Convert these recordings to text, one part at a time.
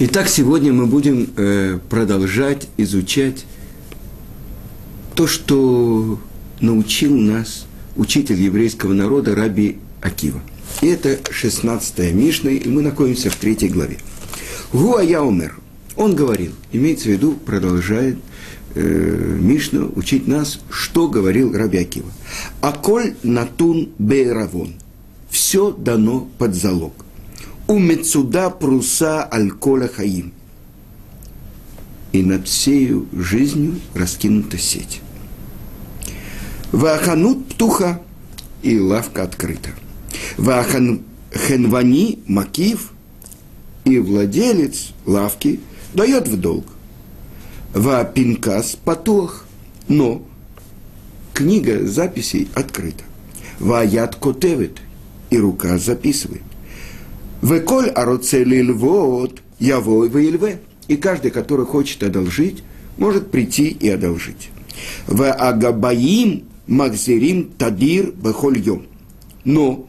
Итак, сегодня мы будем продолжать изучать то, что научил нас учитель еврейского народа Раби Акива. И это 16-я Мишна, и мы находимся в 3 главе. Гуая омер. Он говорил, имеется в виду, продолжает Мишна учить нас, что говорил Раби Акива. Аколь натун бейравон. Все дано под залог. У мецуда пруса аль-коля хаим. И над всею жизнью раскинута сеть. Вааханут птуха, и лавка открыта. Вааханвани макив, и владелец лавки дает в долг. Ваапинкас патуах, но книга записей открыта. Ваят котевит, и рука записывает. Веколь ароцелиль вот, явой вейльве. И каждый, который хочет одолжить, может прийти и одолжить. В агабаим макзерим тадир бехольем. Но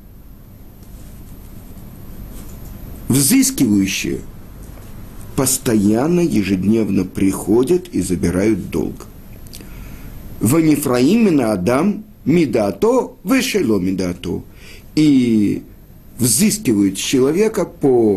взыскивающие постоянно, ежедневно приходят и забирают долг. В нефраимина адам мидато вешело мидато. И взыскивают человека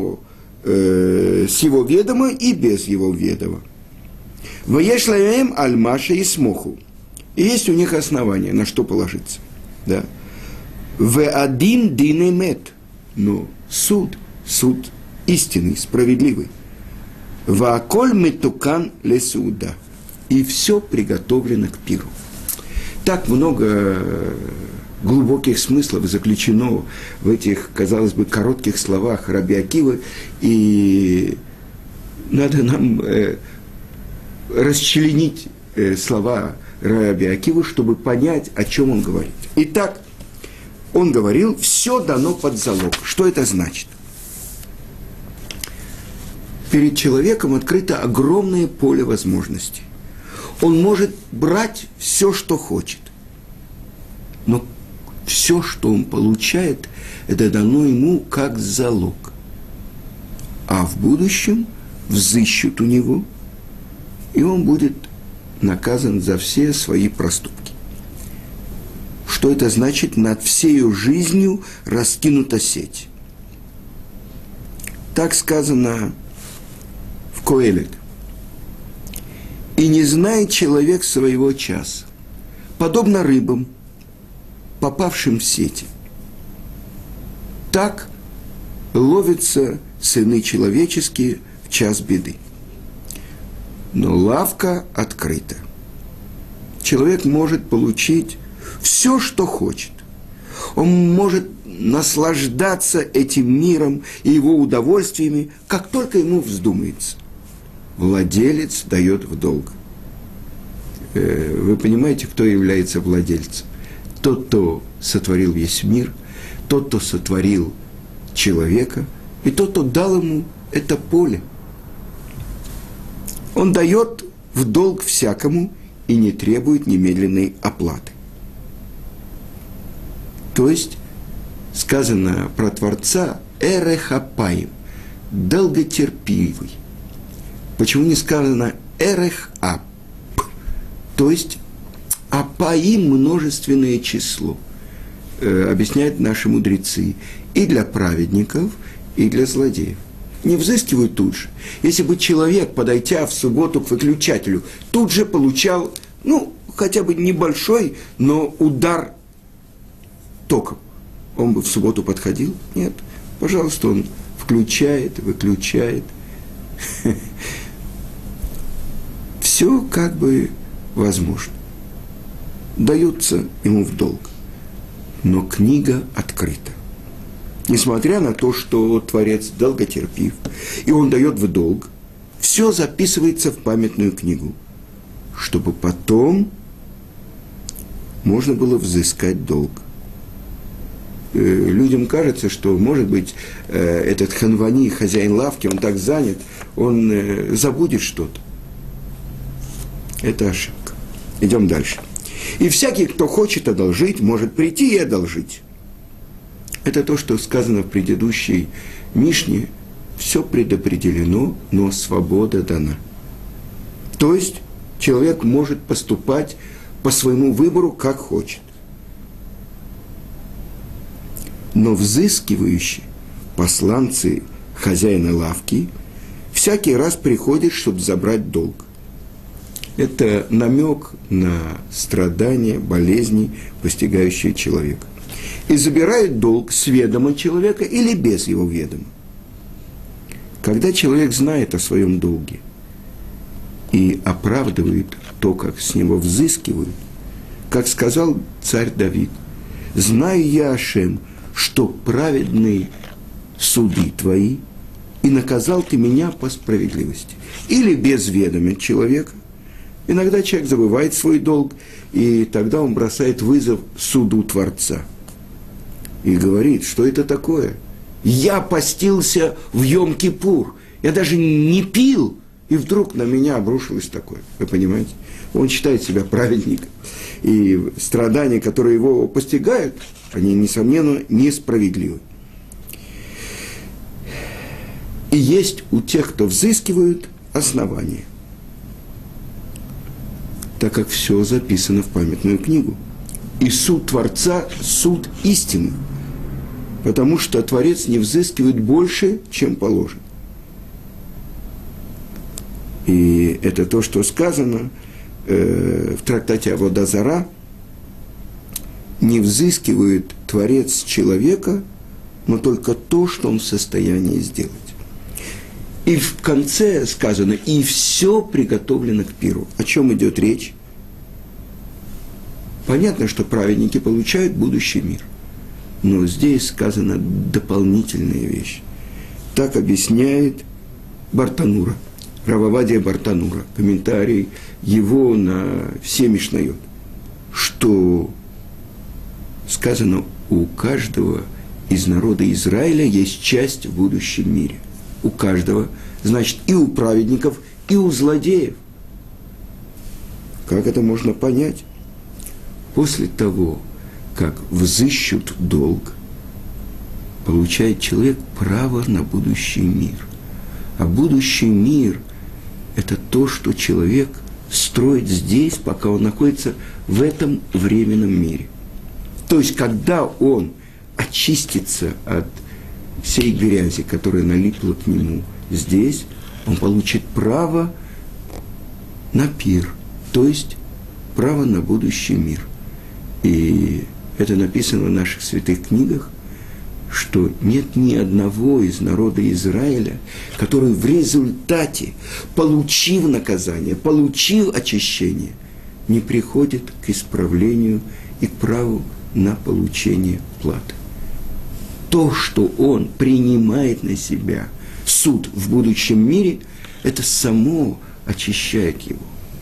с его ведома и без его ведома. Ваешлаем аль-маша и смоху. И есть у них основания, на что положиться. Да. В один динемет. Но суд истинный, справедливый. Вааколь метукан лесуда. И все приготовлено к пиру. Так много глубоких смыслов заключено в этих, казалось бы, коротких словах Раби Акивы, и надо нам расчленить слова Раби Акивы, чтобы понять, о чем он говорит. Итак, он говорил, все дано под залог. Что это значит? Перед человеком открыто огромное поле возможностей. Он может брать все, что хочет. Но все, что он получает, это дано ему как залог. А в будущем взыщут у него, и он будет наказан за все свои проступки. Что это значит? Над всею жизнью раскинута сеть. Так сказано в Коэлет. И не знает человек своего часа, подобно рыбам, попавшим в сети. Так ловятся сыны человеческие в час беды. Но лавка открыта. Человек может получить все, что хочет. Он может наслаждаться этим миром и его удовольствиями, как только ему вздумается. Владелец дает в долг. Вы понимаете, кто является владельцем? Тот, кто сотворил весь мир, тот, кто сотворил человека, и тот, кто дал ему это поле. Он дает в долг всякому и не требует немедленной оплаты. То есть, сказано про Творца «эрехапаим» – долготерпивый. Почему не сказано «эрехап», то есть апаим – множественное число, объясняют наши мудрецы, и для праведников, и для злодеев. Не взыскивают тут же. Если бы человек, подойдя в субботу к выключателю, тут же получал, хотя бы небольшой, но удар током, он бы в субботу подходил? Нет. Пожалуйста, он включает, выключает. Все как бы возможно. Даются ему в долг. Но книга открыта. Несмотря на то, что Творец долготерпив, и он дает в долг, все записывается в памятную книгу, чтобы потом можно было взыскать долг. Людям кажется, что, может быть, этот ханвани, хозяин лавки, он так занят, он забудет что-то. Это ошибка. Идем дальше. И всякий, кто хочет одолжить, может прийти и одолжить. Это то, что сказано в предыдущей Мишне, все предопределено, но свобода дана. То есть человек может поступать по своему выбору, как хочет. Но взыскивающие посланцы хозяина лавки всякий раз приходят, чтобы забрать долг. Это намек на страдания, болезни, постигающие человека. И забирают долг с ведома человека или без его ведома. Когда человек знает о своем долге и оправдывает то, как с него взыскивают, как сказал царь Давид, «Знаю я, Ашем, что праведные суды твои, и наказал ты меня по справедливости». Или без ведома человека. Иногда человек забывает свой долг, и тогда он бросает вызов суду Творца. И говорит, что это такое? Я постился в Йом-Кипур, я даже не пил, и вдруг на меня обрушилось такое. Вы понимаете? Он считает себя праведником. И страдания, которые его постигают, они, несомненно, несправедливы. И есть у тех, кто взыскивают, основания. Так как все записано в памятную книгу. И суд Творца – суд истины. Потому что Творец не взыскивает больше, чем положено. И это то, что сказано в трактате Авода Зара. Не взыскивает Творец человека, но только то, что он в состоянии сделать. И в конце сказано, и все приготовлено к пиру. О чем идет речь? Понятно, что праведники получают будущий мир. Но здесь сказана дополнительная вещь. Так объясняет Бартанура, Рав Овадия Бартанура, комментарий его на все Мишнайот, что сказано, у каждого из народа Израиля есть часть в будущем мире. У каждого, значит, и у праведников, и у злодеев. Как это можно понять? После того, как взыщут долг, получает человек право на будущий мир. А будущий мир – это то, что человек строит здесь, пока он находится в этом временном мире. То есть, когда он очистится от всей грязи, которая налипла к нему здесь, он получит право на пир, то есть право на будущий мир. И это написано в наших святых книгах, что нет ни одного из народа Израиля, который в результате, получив наказание, получив очищение, не приходит к исправлению и к праву на получение платы. То, что он принимает на себя суд в будущем мире, это само очищает его.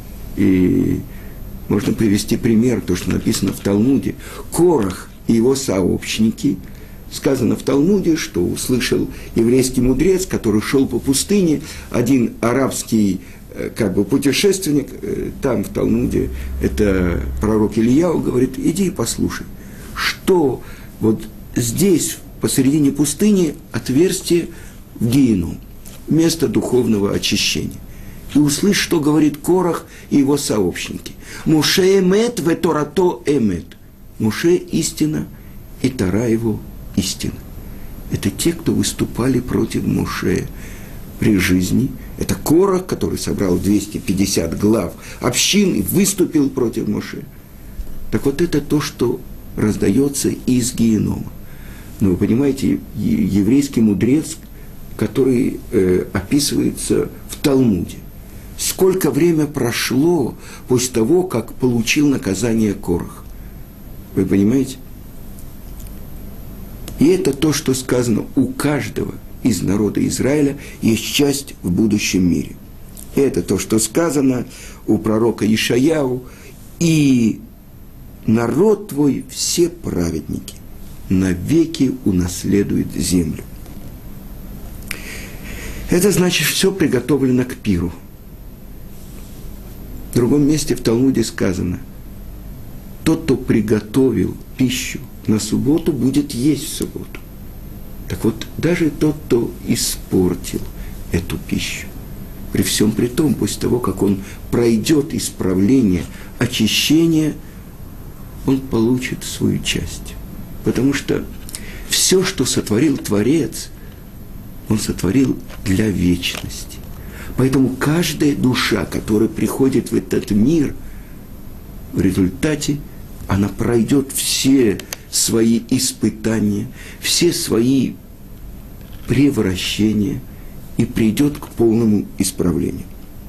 И можно привести пример, то, что написано в Талмуде. Корах и его сообщники, сказано в Талмуде, что услышал еврейский мудрец, который шел по пустыне, один арабский путешественник, там в Талмуде, это пророк Ильяу, говорит, иди и послушай, что вот здесь, посередине пустыни, отверстие в Гееном, место духовного очищения. И услышь, что говорит Корах и его сообщники. Моше эмет ве торато эмет. Моше истина, и Тора его истина. Это те, кто выступали против Моше при жизни. Это Корах, который собрал 250 глав общин и выступил против Моше. Так вот это то, что раздается из Геенома. Но вы понимаете, еврейский мудрец, который описывается в Талмуде. Сколько время прошло после того, как получил наказание Корах. Вы понимаете? И это то, что сказано, у каждого из народа Израиля есть часть в будущем мире. Это то, что сказано у пророка Ишаяу, и народ твой все праведники навеки унаследует землю. Это значит, все приготовлено к пиру. В другом месте в Талмуде сказано, тот, кто приготовил пищу на субботу, будет есть в субботу. Так вот, даже тот, кто испортил эту пищу, при всем при том, после того, как он пройдет исправление, очищение, он получит свою часть. Потому что все, что сотворил Творец, он сотворил для вечности. Поэтому каждая душа, которая приходит в этот мир, в результате она пройдет все свои испытания, все свои превращения и придет к полному исправлению.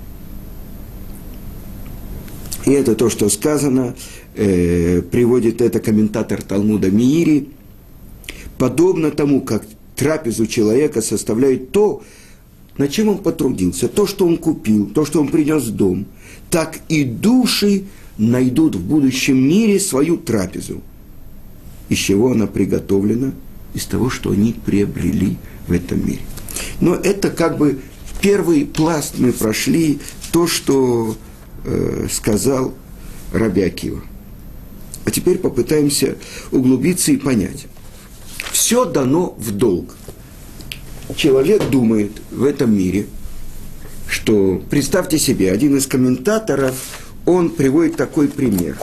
И это то, что сказано, приводит это комментатор Талмуда Миири, подобно тому, как трапезу человека составляет то, над чем он потрудился, то, что он купил, то, что он принес в дом, так и души найдут в будущем мире свою трапезу. Из чего она приготовлена? Из того, что они приобрели в этом мире. Но это как бы первый пласт мы прошли, то, что сказал Раби Акива. А теперь попытаемся углубиться и понять. Все дано в долг. Человек думает в этом мире, что, представьте себе, один из комментаторов, он приводит такой пример.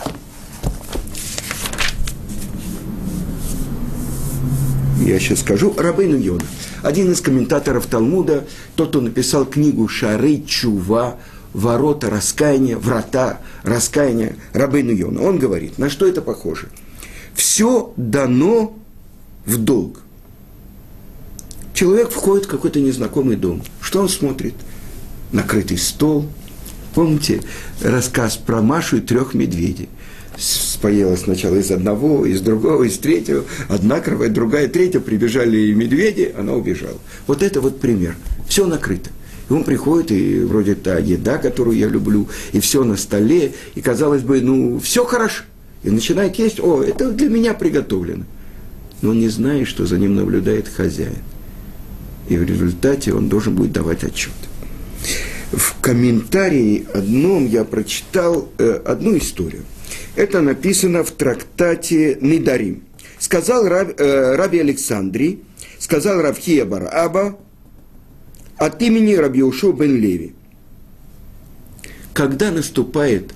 Я сейчас скажу, Рабейну Йона, один из комментаторов Талмуда, тот, кто написал книгу «Шары Чува», «Ворота раскаяния», «Врата раскаяния», Рабейну Йона. Он говорит, на что это похоже? Все дано в долг. Человек входит в какой-то незнакомый дом. Что он смотрит? Накрытый стол. Помните рассказ про Машу и 3 медведей? Споела сначала из одного, из другого, из третьего. Одна кровать, другая, третья. Прибежали медведи, она убежала. Вот это вот пример. Все накрыто. И он приходит, и вроде та еда, которую я люблю, и все на столе, и, казалось бы, ну, все хорошо. И начинает есть, это для меня приготовлено. Но он не знает, что за ним наблюдает хозяин. И в результате он должен будет давать отчет. В комментарии одном я прочитал одну историю. Это написано в трактате Нидарим. Сказал Раби Александрий, сказал Рав Хия бар Аба от имени Раби Йошуа бен Леви. Когда наступает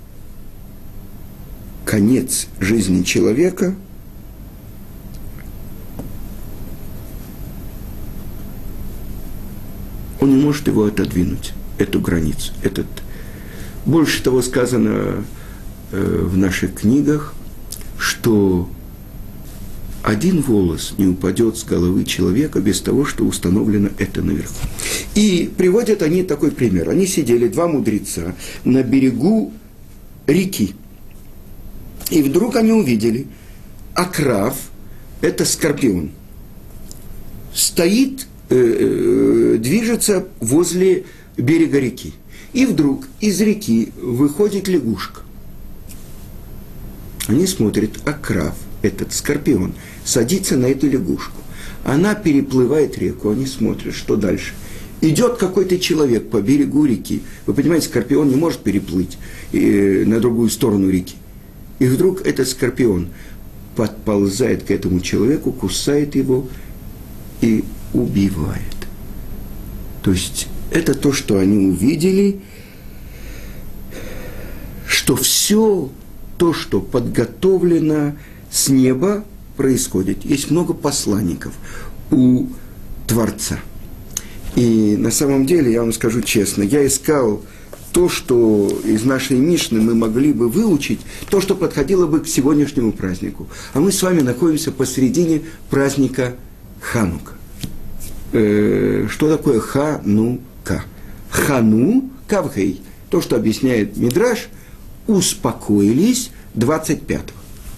конец жизни человека, он не может его отодвинуть, эту границу. Больше того сказано в наших книгах, что один волос не упадет с головы человека без того, что установлено это наверху. И приводят они такой пример. Они сидели, 2 мудреца, на берегу реки. И вдруг они увидели, акрав, это скорпион, стоит, движется возле берега реки. И вдруг из реки выходит лягушка. Они смотрят, акрав, этот скорпион, садится на эту лягушку. Она переплывает реку, они смотрят, что дальше. Идет какой-то человек по берегу реки. Вы понимаете, скорпион не может переплыть на другую сторону реки. И вдруг этот скорпион подползает к этому человеку, кусает его и убивает. То есть это то, что они увидели, что все то, что подготовлено с неба, происходит. Есть много посланников у Творца. И на самом деле, я вам скажу честно, я искал то, что из нашей Мишны мы могли бы выучить, то, что подходило бы к сегодняшнему празднику. А мы с вами находимся посередине праздника Ханука. Что такое Ханука? Хану, кавхей, то, что объясняет Мидраш, успокоились 25-го.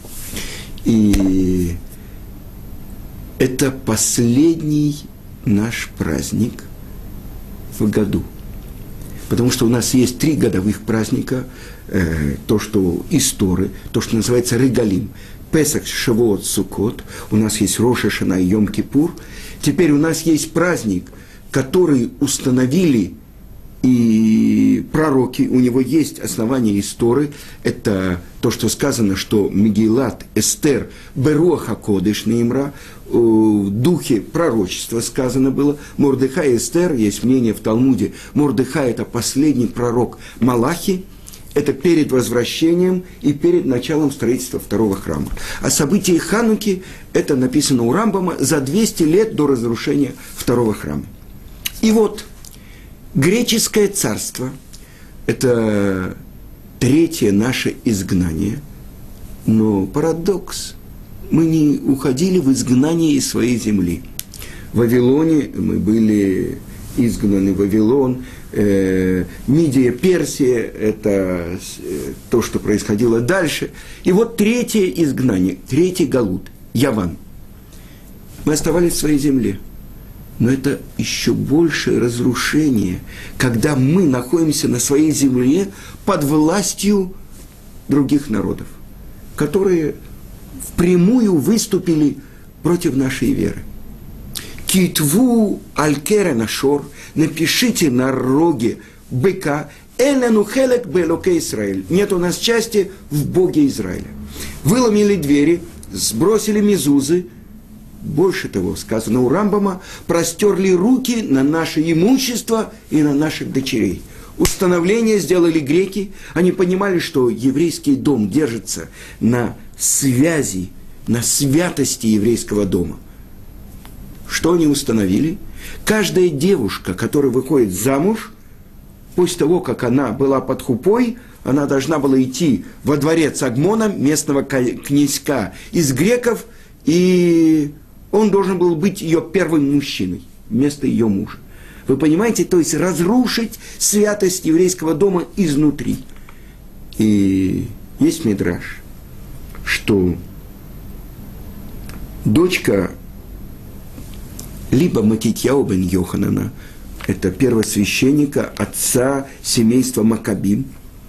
И это последний наш праздник в году. Потому что у нас есть 3 годовых праздника, то, что из Торы, то, что называется Регалим. Песах, Шавуот, Суккот. У нас есть Рош ха-Шана и Йом-Кипур. Теперь у нас есть праздник, который установили и пророки, у него есть основания из Торы. Это то, что сказано, что Мегилат Эстер Беруаха Кодеш Неймра, в духе пророчества сказано было. Мордехай Эстер, есть мнение в Талмуде, Мордехай – это последний пророк Малахи, это перед возвращением и перед началом строительства второго храма. А события Хануки – это написано у Рамбама за 200 лет до разрушения второго храма. И вот греческое царство – это третье наше изгнание, но парадокс – мы не уходили в изгнание из своей земли. В Вавилоне мы были изгнаны в Вавилон, Мидия, Персия – это то, что происходило дальше. И вот третье изгнание, третий галут – Яван. Мы оставались в своей земле. Но это еще большее разрушение, когда мы находимся на своей земле под властью других народов, которые впрямую выступили против нашей веры. Китву аль-кере нашор, напишите на роге быка, элену хелек белоке Израиль, нет у нас части в Боге Израиля. Выломили двери, сбросили мезузы, больше того, сказано у Рамбама, простерли руки на наше имущество и на наших дочерей. Установление сделали греки, они понимали, что еврейский дом держится на связи, на святости еврейского дома. Что они установили? Каждая девушка, которая выходит замуж, после того, как она была под хупой, она должна была идти во дворец Агмона, местного князька из греков, и он должен был быть ее первым мужчиной, вместо ее мужа. Вы понимаете, то есть разрушить святость еврейского дома изнутри. И есть мидраш, что дочка либо Матитьяу бен Йоханана, это первосвященника, отца семейства Маккабим,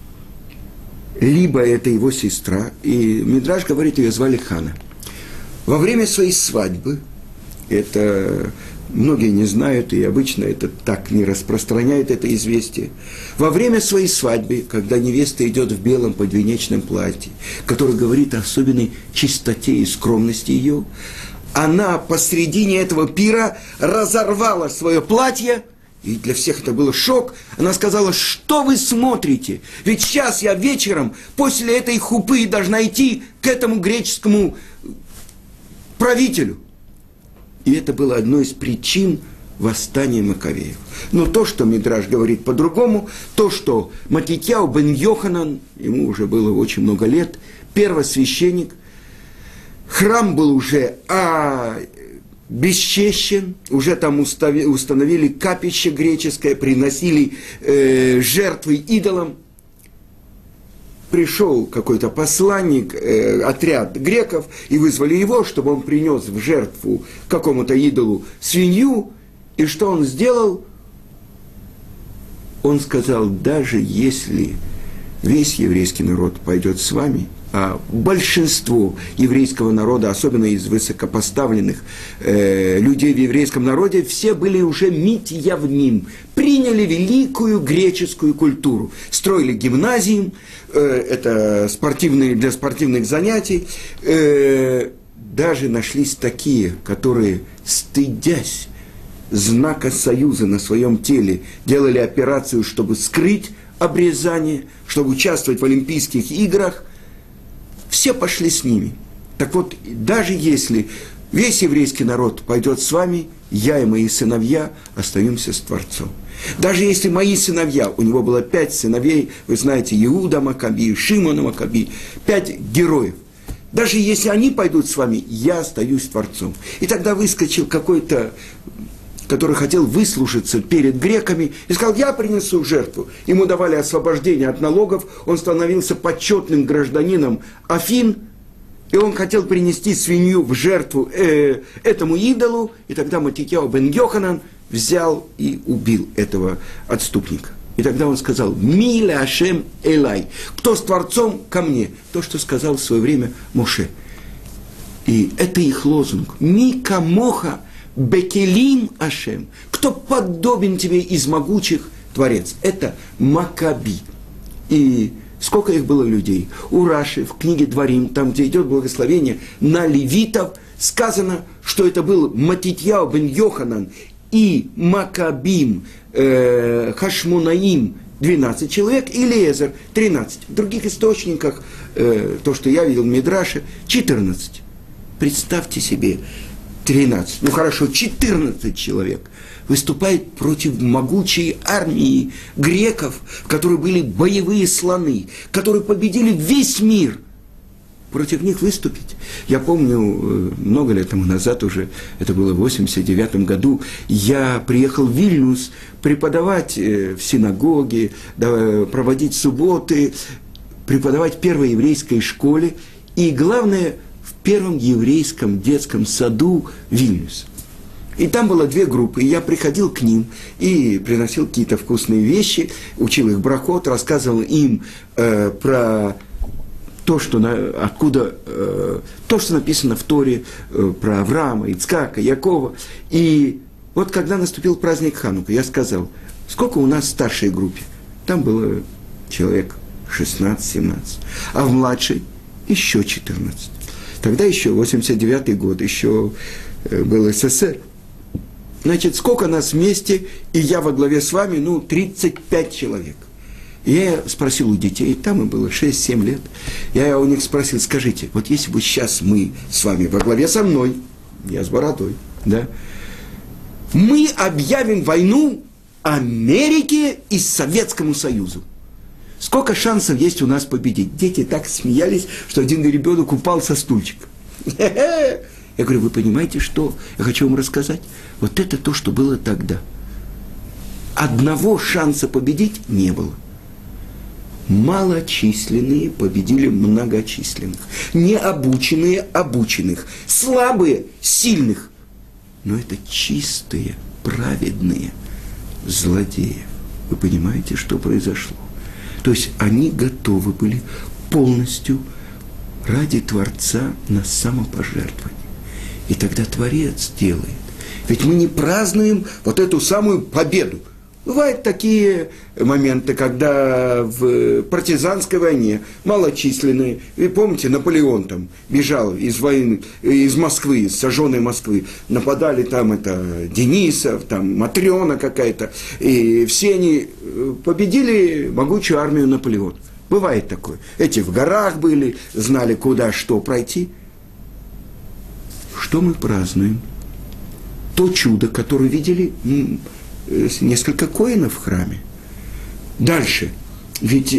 либо это его сестра, и мидраш говорит, ее звали Хана. Во время своей свадьбы, это многие не знают, и обычно это так не распространяет это известие, во время своей свадьбы, когда невеста идет в белом подвенечном платье, которое говорит о особенной чистоте и скромности ее, она посредине этого пира разорвала свое платье, и для всех это был шок. Она сказала, что вы смотрите? Ведь сейчас я вечером после этой хупы должна идти к этому греческому правителю. И это было одной из причин восстания Маковеев. Но то, что Мидраш говорит по-другому, то, что Матитьяу бен Йоханан, ему уже было очень много лет, первосвященник, храм был уже бесчещен, уже там установили капище греческое, приносили жертвы идолам. Пришел какой-то посланник, отряд греков, и вызвали его, чтобы он принес в жертву какому-то идолу свинью. И что он сделал? Он сказал, даже если весь еврейский народ пойдет с вами, а большинство еврейского народа, особенно из высокопоставленных людей в еврейском народе, все были уже митьявним, приняли великую греческую культуру, строили гимназии, это для спортивных занятий, даже нашлись такие, которые, стыдясь знака союза на своем теле, делали операцию, чтобы скрыть обрезание, чтобы участвовать в Олимпийских играх. Все пошли с ними. Так вот, даже если весь еврейский народ пойдет с вами, я и мои сыновья остаемся с Творцом. Даже если мои сыновья, у него было 5 сыновей, вы знаете, Иуда Маккаби, Шимона Маккаби, 5 героев. Даже если они пойдут с вами, я остаюсь с Творцом. И тогда выскочил какой-то, который хотел выслужиться перед греками, и сказал, я принесу жертву. Ему давали освобождение от налогов, он становился почетным гражданином Афин, и он хотел принести свинью в жертву этому идолу, и тогда Матитьяу бен Йоханан взял и убил этого отступника. И тогда он сказал, «Миле Ашем Элай», кто с Творцом ко мне, то, что сказал в свое время Моше. И это их лозунг, «Ми камоха бекелим Ашем», кто подобен тебе из могучих Творец. Это Макаби. И сколько их было людей? У Раши в книге Дворим, там, где идет благословение на левитов, сказано, что это был Матитьяу бен Йоханан и Макабим Хашмунаим 12 человек, и Лезер 13. В других источниках, то, что я видел в Мидраше, 14. Представьте себе, 13, ну хорошо, 14 человек выступает против могучей армии греков, в которой были боевые слоны, которые победили весь мир. Против них выступить. Я помню, много лет тому назад уже, это было в 89 году, я приехал в Вильнюс преподавать в синагоге, проводить субботы, преподавать в первой еврейской школе и, главное, в первом еврейском детском саду Вильнюса. И там было две группы, и я приходил к ним и приносил какие-то вкусные вещи, учил их брахот, рассказывал им про то, что написано в Торе про Авраама, Ицхака, Якова. И вот когда наступил праздник Ханука, я сказал, сколько у нас в старшей группе? Там было человек 16-17, а в младшей еще 14. Тогда еще 89-й год, еще был СССР. Значит, сколько нас вместе, и я во главе с вами, 35 человек. И я спросил у детей, там им было 6-7 лет, я у них спросил, скажите, вот если бы сейчас мы с вами во главе со мной, я с бородой, да, мы объявим войну Америке и Советскому Союзу. Сколько шансов есть у нас победить? Дети так смеялись, что один ребенок упал со стульчика. Я говорю, вы понимаете, что я хочу вам рассказать? Вот это то, что было тогда. Одного шанса победить не было. Малочисленные победили многочисленных. Необученные – обученных. Слабые – сильных. Но это чистые, праведные злодеи. Вы понимаете, что произошло? То есть они готовы были полностью ради Творца на самопожертвование. И тогда Творец делает. Ведь мы не празднуем вот эту самую победу. Бывают такие моменты, когда в партизанской войне малочисленные, вы помните, Наполеон там бежал из войны, из Москвы, из сожженной Москвы, нападали там Денисов, там Матрена какая-то, и все они победили могучую армию Наполеона. Бывает такое. Эти в горах были, знали, куда что пройти. Что мы празднуем? То чудо, которое видели несколько коинов в храме. Дальше. Ведь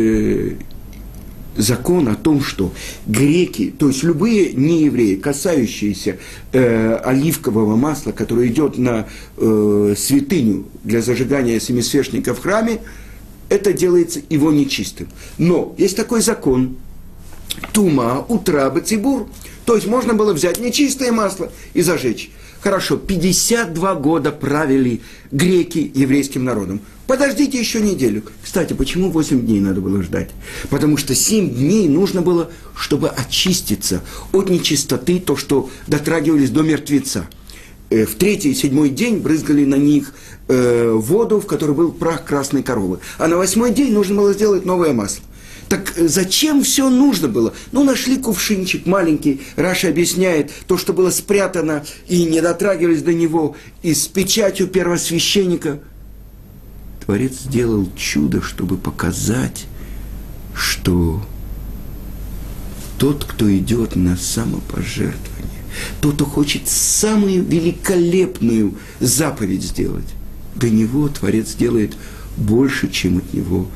закон о том, что греки, то есть любые неевреи, касающиеся оливкового масла, которое идет на святыню для зажигания семисвечника в храме, это делается его нечистым. Но есть такой закон. Тума, утраба, цибур. То есть можно было взять нечистое масло и зажечь. Хорошо, 52 года правили греки еврейским народом. Подождите еще неделю. Кстати, почему 8 дней надо было ждать? Потому что 7 дней нужно было, чтобы очиститься от нечистоты, то, что дотрагивались до мертвеца. В 3-й и 7-й день брызгали на них воду, в которой был прах красной коровы. А на 8-й день нужно было сделать новое масло. Так зачем все нужно было? Нашли кувшинчик маленький, Раша объясняет, то, что было спрятано, и не дотрагивались до него, и с печатью первосвященника. Творец сделал чудо, чтобы показать, что тот, кто идет на самопожертвование, тот, кто хочет самую великолепную заповедь сделать, до него Творец делает больше, чем от него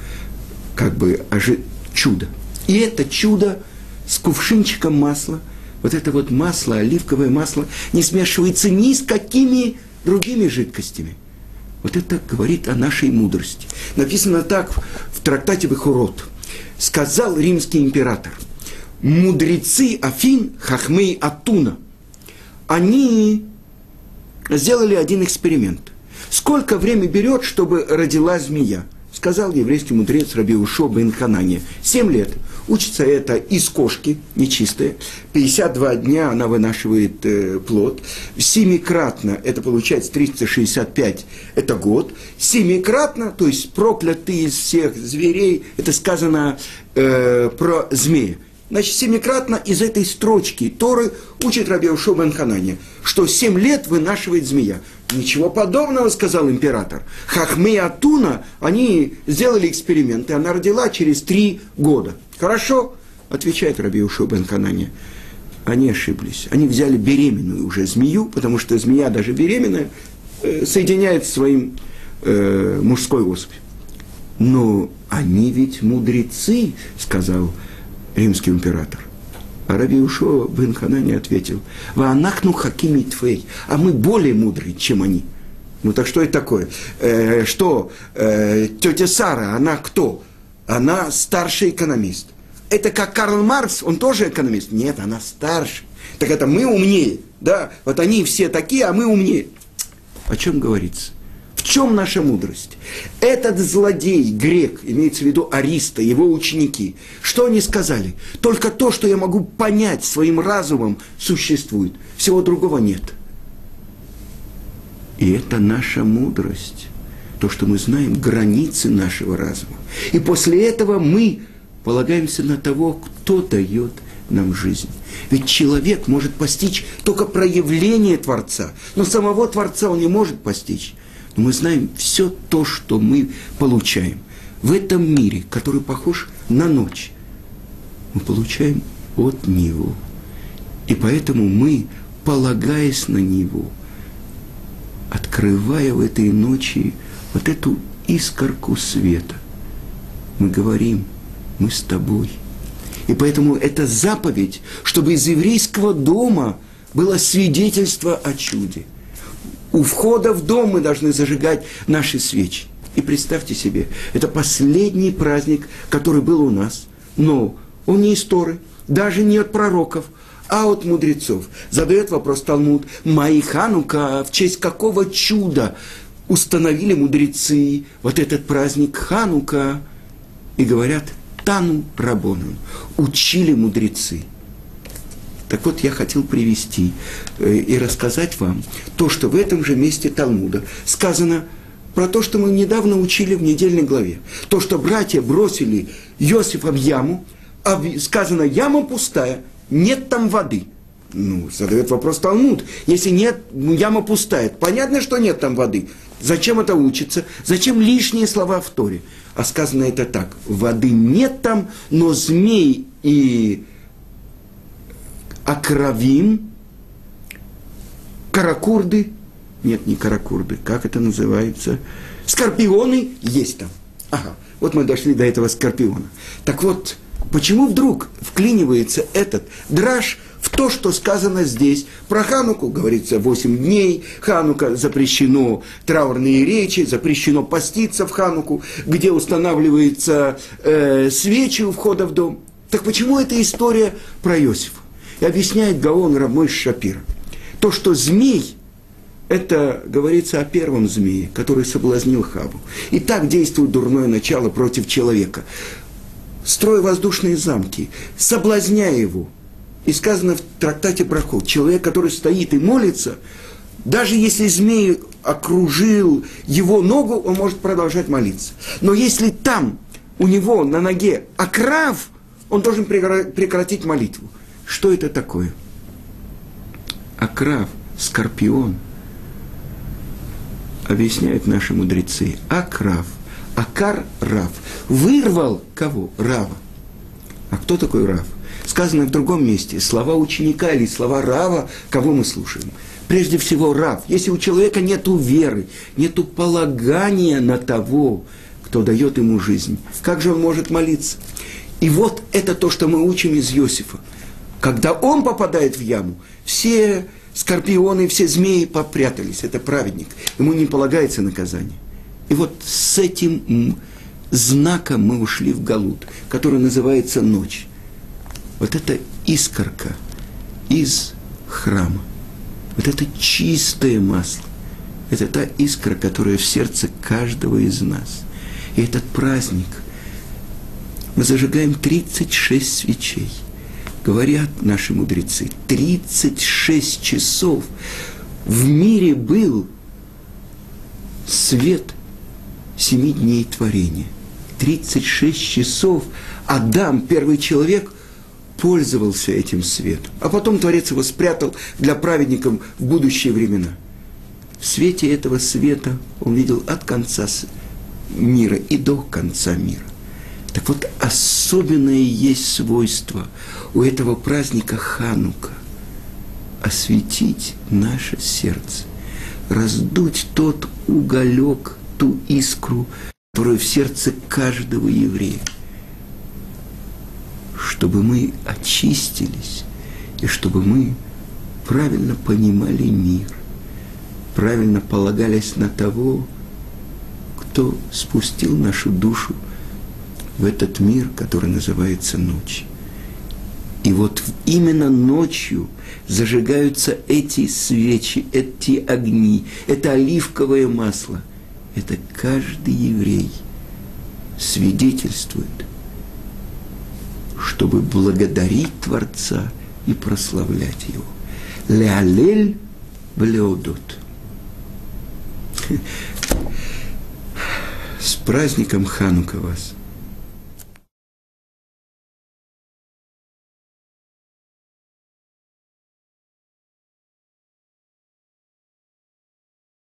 чудо. И это чудо с кувшинчиком масла, вот это вот масло, оливковое масло, не смешивается ни с какими другими жидкостями. Вот это говорит о нашей мудрости. Написано так в трактате Бехурот. Сказал римский император: мудрецы Афин, Хахмей Атуна, они сделали один эксперимент. Сколько времени берет, чтобы родилась змея? сказал еврейский мудрец Раби Йеошуа бен Хананья. 7 лет. Учится это из кошки, нечистая. 52 дня она вынашивает плод. 7-кратно, это получается 365, это год. 7-кратно, то есть проклятый из всех зверей, это сказано про змея. Значит, 7-кратно из этой строчки Торы учит Раби Йеошуа бен Хананья, что 7 лет вынашивает змея. Ничего подобного, сказал император. Хахмей Атуна, они сделали эксперимент, и она родила через 3 года. Хорошо, отвечает Раби Йеошуа бен Хананья. Они ошиблись. Они взяли беременную уже змею, потому что змея даже беременная соединяет с своим мужской особью. Но они ведь мудрецы, сказал римский император. А Раби Йеошуа бен Хананья ответил: «Ваанахну хакими тфей», а мы более мудрые, чем они. Ну так что это такое? Тетя Сара, она кто? Она старший экономист. Это как Карл Маркс, он тоже экономист? Нет, она старше. Так это мы умнее, да? Вот они все такие, а мы умнее. О чем говорится? В чем наша мудрость? Этот злодей, грек, имеется в виду Ариста, его ученики, что они сказали? Только то, что я могу понять своим разумом, существует. Всего другого нет. И это наша мудрость. То, что мы знаем границы нашего разума. И после этого мы полагаемся на того, кто дает нам жизнь. Ведь человек может постичь только проявление Творца, но самого Творца он не может постичь. Но мы знаем все то, что мы получаем в этом мире, который похож на ночь. Мы получаем от Него. И поэтому мы, полагаясь на Него, открывая в этой ночи вот эту искорку света, мы говорим: мы с тобой. И поэтому это заповедь, чтобы из еврейского дома было свидетельство о чуде. У входа в дом мы должны зажигать наши свечи. И представьте себе, это последний праздник, который был у нас. Но он не из Торы, даже не от пророков, а от мудрецов. Задает вопрос Талмуд: «Маи Ханука, в честь какого чуда установили мудрецы вот этот праздник Ханука?» И говорят: «Тану рабонан», учили мудрецы. Так вот, я хотел привести и рассказать вам то, что в этом же месте Талмуда сказано про то, что мы недавно учили в недельной главе. То, что братья бросили Иосифа в яму, а сказано: яма пустая, нет там воды. Ну, задает вопрос Талмуд: если нет, яма пустая, понятно, что нет там воды. Зачем это учится? Зачем лишние слова в Торе? А сказано это так: воды нет там, но змей и акравим, каракурды, нет, не каракурды, как это называется, скорпионы есть там. Ага, вот мы дошли до этого скорпиона. Так вот, почему вдруг вклинивается этот драж в то, что сказано здесь? Про Хануку говорится 8 дней, Ханука запрещено траурные речи, запрещено поститься в Хануку, где устанавливаются свечи у входа в дом. Так почему эта история про Иосифа? И объясняет Гаон Рав Мойше Шапира. То, что змей, это говорится о первом змее, который соблазнил Хаву. И так действует дурное начало против человека. Строя воздушные замки, соблазняя его. И сказано в трактате Брахот: человек, который стоит и молится, даже если змей окружил его ногу, он может продолжать молиться. Но если там у него на ноге акрав, он должен прекратить молитву. Что это такое? Акрав, скорпион, объясняют наши мудрецы. Акрав, акар Рав. Вырвал кого? Рава. А кто такой Рав? Сказано в другом месте. Слова ученика или слова Рава, кого мы слушаем? Прежде всего Рав. Если у человека нет веры, нет полагания на того, кто дает ему жизнь, как же он может молиться? И вот это то, что мы учим из Иосифа. Когда он попадает в яму, все скорпионы, все змеи попрятались. Это праведник. Ему не полагается наказание. И вот с этим знаком мы ушли в галут, который называется ночь. Вот это искорка из храма. Вот это чистое масло. Это та искра, которая в сердце каждого из нас. И этот праздник мы зажигаем 36 свечей. Говорят наши мудрецы, 36 часов в мире был свет 7 дней творения. 36 часов Адам, первый человек, пользовался этим светом. А потом Творец его спрятал для праведников в будущие времена. В свете этого света он видел от конца мира и до конца мира. Так вот, особенное есть свойство у этого праздника Ханука – осветить наше сердце, раздуть тот уголек, ту искру, которая в сердце каждого еврея, чтобы мы очистились и чтобы мы правильно понимали мир, правильно полагались на того, кто спустил нашу душу в этот мир, который называется ночь. И вот именно ночью зажигаются эти свечи, эти огни, это оливковое масло. Это каждый еврей свидетельствует, чтобы благодарить Творца и прославлять Его. Леалель влеодот. С праздником Ханука вас!